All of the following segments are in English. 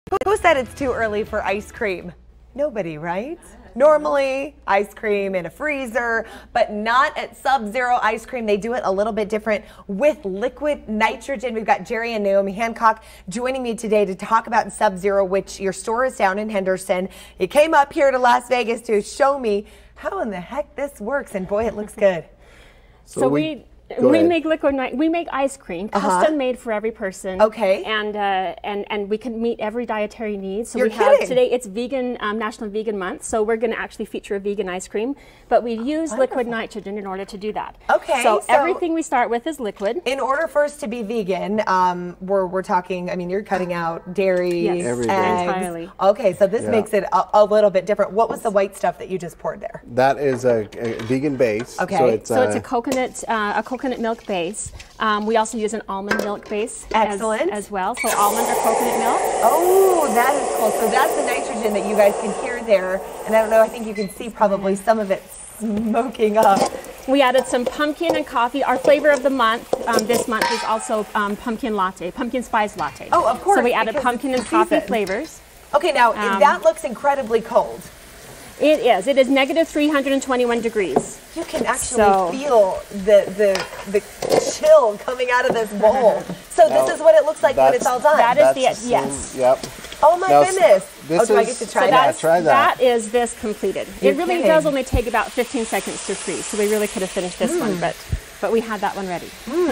Who said it's too early for ice cream? Nobody, right? Normally, ice cream in a freezer, but not at Sub-Zero Ice Cream. They do it a little bit different with liquid nitrogen. We've got Jerry and Naomi Hancock joining me today to talk about Sub-Zero, which your store is down in Henderson. You came up here to Las Vegas to show me how in the heck this works, and boy, it looks good. So we make we make ice cream, custom made for every person. Okay. And we can meet every dietary need. So You're we have kidding. Today it's vegan National Vegan Month, so we're going to actually feature a vegan ice cream, but we use liquid nitrogen in order to do that. Okay. So everything we start with is liquid. In order for us to be vegan, we're talking, I mean, you're cutting out dairy, Yes, eggs. entirely. Okay, so this makes it a little bit different. What was the white stuff that you just poured there? That is a vegan base. Okay. So it's a coconut milk base. We also use an almond milk base as well. So almond or coconut milk. Oh, that is cool. So that's the nitrogen that you guys can hear there. And I don't know, I think you can see probably some of it smoking up. We added some pumpkin and coffee. Our flavor of the month this month is also pumpkin latte, pumpkin spice latte. Oh, of course. So we added pumpkin and coffee flavors. Okay, now that looks incredibly cold. It is. It is negative 321 degrees. You can actually feel the chill coming out of this bowl. So this is what it looks like when it's all done. That is yes. Yep. Oh my goodness. This do I get to try that? Try that. That is this completed. You're it really kidding. does only take about 15 seconds to freeze. So we really could have finished this one, but we had that one ready.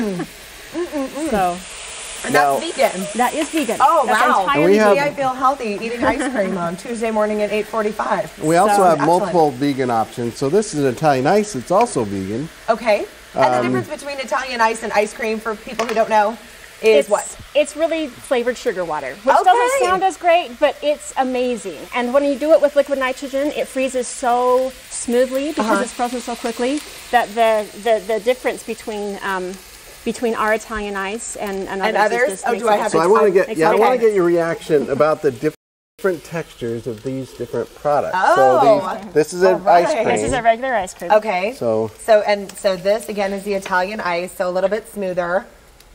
So. And that's vegan. That is vegan. Oh, that's wow. entirely See, vegan. I feel healthy eating ice cream on Tuesday morning at 8:45. We also have excellent. multiple vegan options. So this is Italian ice. It's also vegan. Okay. And the difference between Italian ice and ice cream, for people who don't know, is what? It's really flavored sugar water, which doesn't sound as great, but it's amazing. And when you do it with liquid nitrogen, it freezes so smoothly because it's frozen so quickly that the difference between our Italian ice and others. Do I have So I want to get your reaction about the different textures of these different products. Oh. So this is an ice cream. This is a regular ice cream. Okay. So this again is the Italian ice, so a little bit smoother.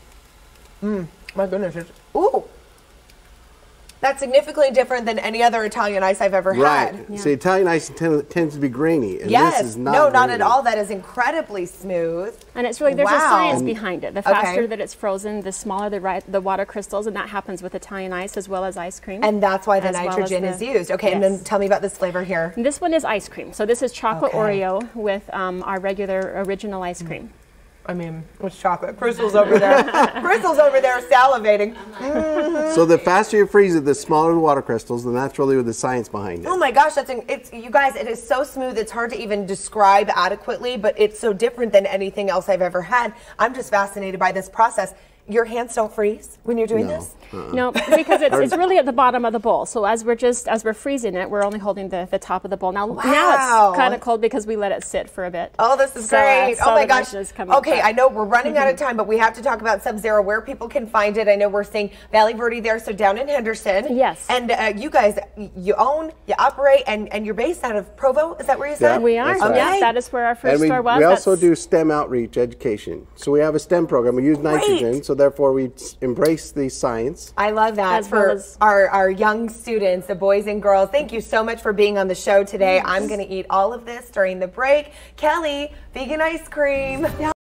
My goodness. Ooh. That's significantly different than any other Italian ice I've ever had. Right. See, Italian ice tends to be grainy, and Yes. this is not No, not grainy. at all. That is incredibly smooth. And it's really, there's a Wow. science behind it. The faster that it's frozen, the smaller the water crystals, and that happens with Italian ice as well as ice cream. And that's why the as well as nitrogen is used. Okay, and then tell me about this flavor here. And this one is ice cream. So this is chocolate Oreo with our regular original ice cream. I mean, it's chocolate. Crystal's over there. Crystal's over there salivating. So the faster you freeze it, the smaller the water crystals, and that's really the science behind it. Oh my gosh, you guys, it is so smooth. It's hard to even describe adequately, but it's so different than anything else I've ever had. I'm just fascinated by this process. Your hands don't freeze when you're doing this? No, because it's really at the bottom of the bowl. So as we're freezing it, we're only holding the top of the bowl. Now it's kind of cold because we let it sit for a bit. Oh, this is great. So oh my the gosh. nitrogen is coming Okay, up. I know we're running out of time, but we have to talk about Sub-Zero, where people can find it. I know we're seeing Valley Verde there, so down in Henderson. Yes. And you guys, you own, you operate, and you're based out of Provo. Is that where you said? Yeah, We are. that's right. Yes, that is where our first And store was. we also do STEM outreach education. So we have a STEM program. We use nitrogen, so therefore we embrace the science. I love that As well for as our young students, the boys and girls. Thank you so much for being on the show today. I'm going to eat all of this during the break. Kelly, vegan ice cream.